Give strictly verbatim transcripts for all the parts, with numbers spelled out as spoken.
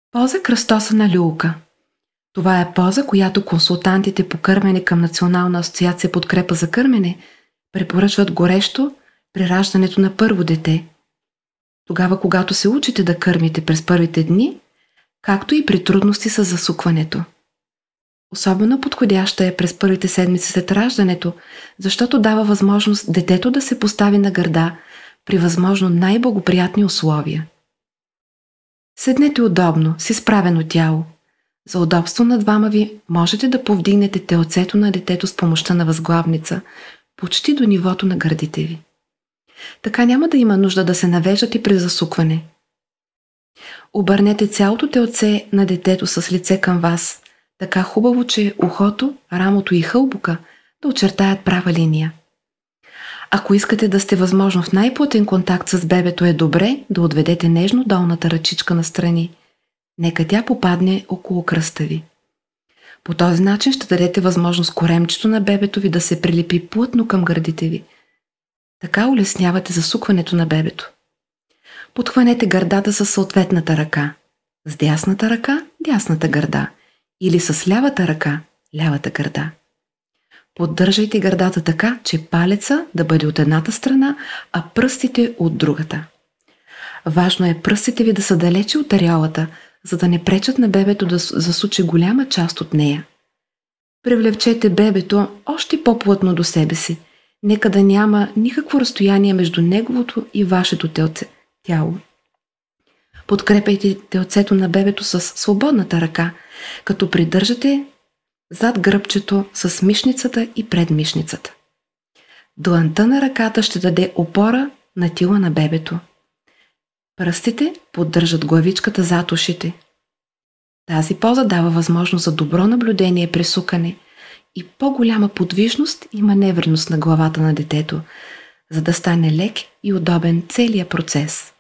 Поза кръстосана люлка. Това е поза, която консултантите по кърмене към Национална асоциация подкрепа за кърмене препоръчват горещо при раждането на първо дете. Тогава, когато се учите да кърмите през първите дни, както и при трудности с засукването. Особено подходяща е през първите седмици след раждането, защото дава възможност детето да се постави на гърда при възможно най-благоприятни условия. Седнете удобно, с изправено тяло. За удобство на двама ви можете да повдигнете телцето на детето с помощта на възглавница, почти до нивото на гърдите ви. Така няма да има нужда да се навеждате при засукване. Обърнете цялото телце на детето с лице към вас, така хубаво, че ухото, рамото и хълбука да очертаят права линия. Ако искате да сте възможно в най-плътен контакт с бебето, е добре да отведете нежно долната ръчичка настрани. Нека тя попадне около кръста ви. По този начин ще дадете възможност коремчето на бебето ви да се прилепи плътно към гърдите ви. Така улеснявате засукването на бебето. Подхванете гърдата със съответната ръка. С дясната ръка – дясната гърда. Или с лявата ръка – лявата гърда. Поддържайте гърдата така, че палеца да бъде от едната страна, а пръстите от другата. Важно е пръстите ви да са далече от ареолата, за да не пречат на бебето да засучи голяма част от нея. Привлечете бебето още по-плътно до себе си. Нека да няма никакво разстояние между неговото и вашето телце, тяло. Подкрепяйте телцето на бебето с свободната ръка, като придържате зад гръбчето с мишницата и предмишницата. Длънта на ръката ще даде опора на тила на бебето. Пръстите поддържат главичката зад ушите. Тази поза дава възможност за добро наблюдение при сукане и по-голяма подвижност и маневреност на главата на детето, за да стане лек и удобен целият процес.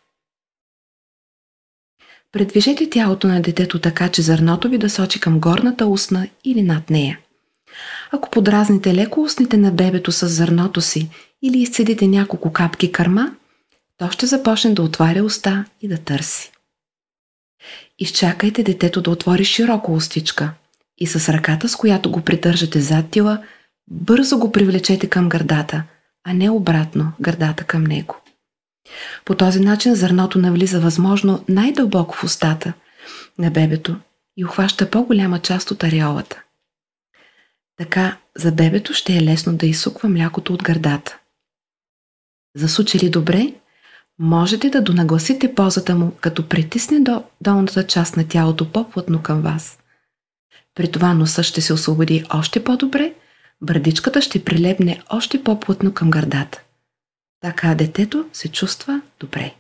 Предвижете тялото на детето така, че зърното ви да сочи към горната устна или над нея. Ако подразните леко устните на бебето с зърното си или изцедите няколко капки кърма, то ще започне да отваря уста и да търси. Изчакайте детето да отвори широко устичка и с ръката, с която го придържате зад тила, бързо го привлечете към гърдата, а не обратно гърдата към него. По този начин зърното навлиза възможно най-дълбоко в устата на бебето и ухваща по-голяма част от ареолата. Така за бебето ще е лесно да изсуква млякото от гърдата. Засучили добре, можете да донагласите позата му, като притисне до долната част на тялото по-плътно към вас. При това носа ще се освободи още по-добре, брадичката ще прилепне още по-плътно към гърдата. Така детето се чувства добре.